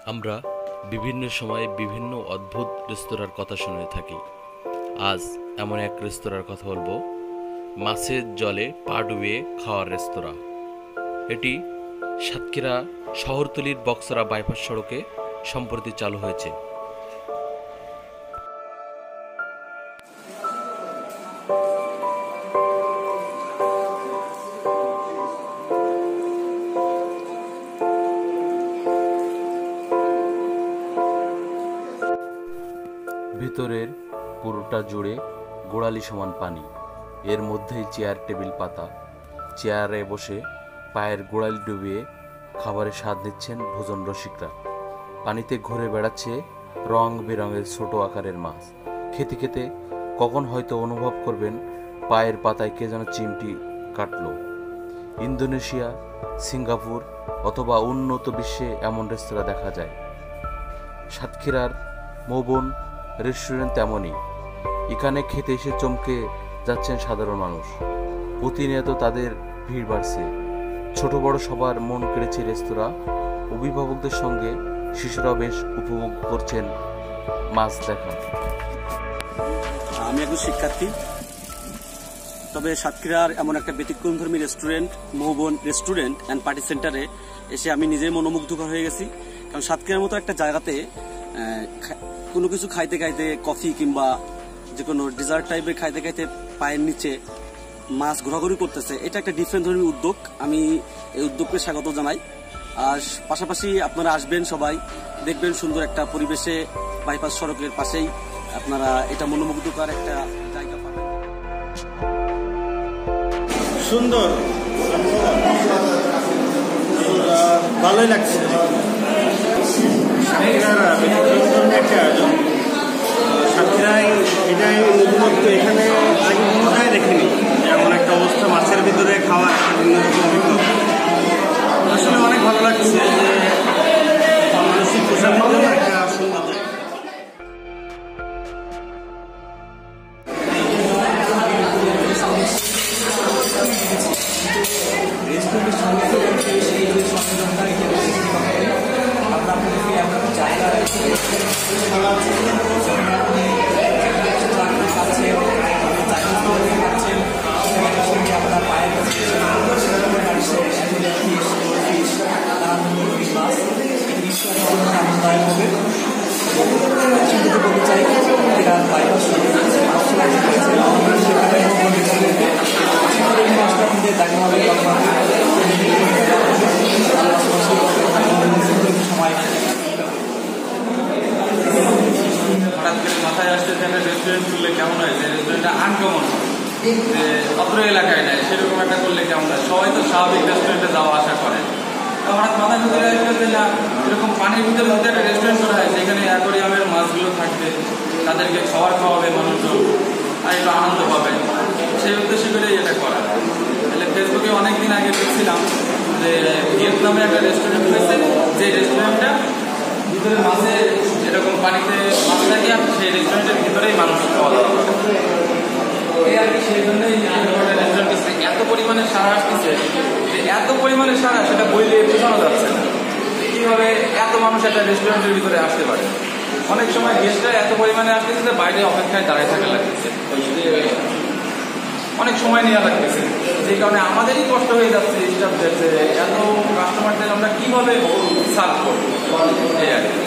আমরা বিভিন্ন সময়ে বিভিন্ন অদ্ভুত রেস্তোরাঁর কথা শুনে থাকি। আজ এমন এক রেস্তোরাঁর কথা বলবো, মাছের জলে পা ডুবিয়ে খাওয়ার রেস্তোরাঁ। এটি সাতক্ষীরা শহরতলির বক্সরা বাইপাস সড়কে সম্প্রতি চালু হয়েছে। ভিতরের পুরোটা জুড়ে গোড়ালি সমান পানি, এর মধ্যেই চেয়ার টেবিল পাতা। চেয়ারে বসে পায়ের গোড়ালি ডুবিয়ে খাবারের স্বাদ নিচ্ছেন ভোজন রসিকরা। পানিতে ঘুরে বেড়াচ্ছে রং বেরঙের ছোট আকারের মাছ। খেতে খেতে কখন হয়তো অনুভব করবেন পায়ের পাতায় কে যেন চিমটি কাটলো। ইন্দোনেশিয়া, সিঙ্গাপুর অথবা উন্নত বিশ্বে এমন রেস্তোরাঁ দেখা যায়। সাতক্ষীরার মৌবন রেস্টুরেন্ট তেমনই। এখানে খেতে এসে চমকে যাচ্ছেন সাধারণ মানুষ। প্রতিনিয়ত তাদের ভিড় বাড়ছে। ছোট বড় সবার মন কেড়েছে রেস্তোরাঁ। অভিভাবকদের সঙ্গে শিশুরা বেশ উপভোগ করছেন মাছ দেখা। আমি একজন শিক্ষার্থী, তবে সাতক্ষীরার এমন একটা ব্যতিক্রমধর্মী restaurant Moubon restaurant and party সেন্টারে এসে আমি নিজেই মনোমুগ্ধকর হয়ে গেছি। কারণ সাতক্ষীরার মতো একটা জায়গাতে কোনো কিছু খাইতে খাইতে, কফি কিংবা যে কোনো ডেজার্ট টাইপের খাইতে খাইতে পায়ের নিচে মাছ ঘোরাঘুরি করতেছে, এটা একটা ডিফারেন্ট ধরনের উদ্যোগ। আমি এই উদ্যোগকে স্বাগত জানাই। আর পাশাপাশি আপনারা আসবেন, সবাই দেখবেন সুন্দর একটা পরিবেশে বাইপাস সড়কের পাশেই আপনারা এটা মনোমুগ্ধকর একটা জায়গা পাবেন। সুন্দর, ভালোই লাগছে। সাতক্ষীরায় এটাই নতুনত্ব, এখানে আগে কোনোটাই দেখিনি এমন একটা অবস্থা। মাছের ভিতরে খাওয়া একটা ভিন্ন রকম অভিজ্ঞতা। আসলে অনেক ভালো লাগছে যে মানসিক প্রশান্তির জন্য একটা সুন্দর জায়গা। মাথায় আসতে একটা রেস্টুরেন্ট খুললে কেমন হয়, যে রেস্টুরেন্টটা আনকমন, যে অত্র এলাকায় নেয়, সেরকম একটা করলে কেমন হয়। সবাই তো স্বাভাবিক রেস্টুরেন্টে যাওয়া আসা করে। হঠাৎ মাথায় ঢুকে আসবে যে না, এরকম পানির ভিতরে মধ্যে একটা রেস্টুরেন্ট করা হয়, যেখানে অ্যাকোরিয়ামের মাছগুলো থাকবে, তাদেরকে খাবার খাওয়াবে মানুষজন, আর একটু আনন্দ পাবে। সেই উদ্দেশ্যে করেই এটা করা। তাহলে ফেসবুকে অনেকদিন আগে দেখছিলাম যে ভিয়েতনামে একটা রেস্টুরেন্ট হয়েছে, যে রেস্টুরেন্টটা ভিতরে মাছে এরকম পানিতে মাছ থাকে, আর সেই রেস্টুরেন্টের ভিতরেই মানুষ খাওয়া দাওয়া করে। এই আর কি, সেই জন্যই রেস্টুরেন্ট এত পরিমাণে সারা আসতেছে, যে এত পরিমাণে সারা সেটা বইলে বোঝানো যাচ্ছে না। কীভাবে এত মানুষ একটা রেস্টুরেন্টের ভিতরে আসতে পারে। অনেক সময় গেস্টরা এত পরিমাণে আসতেছে যে বাইরে অপেক্ষায় দাঁড়িয়ে থাকা লাগতেছে, অনেক সময় নেওয়া লাগতেছে। যে কারণে আমাদেরই কষ্ট হয়ে যাচ্ছে স্টাফদের, যে এত কাস্টমারদের আমরা কীভাবে সার্ভ করবো, এই আর কি।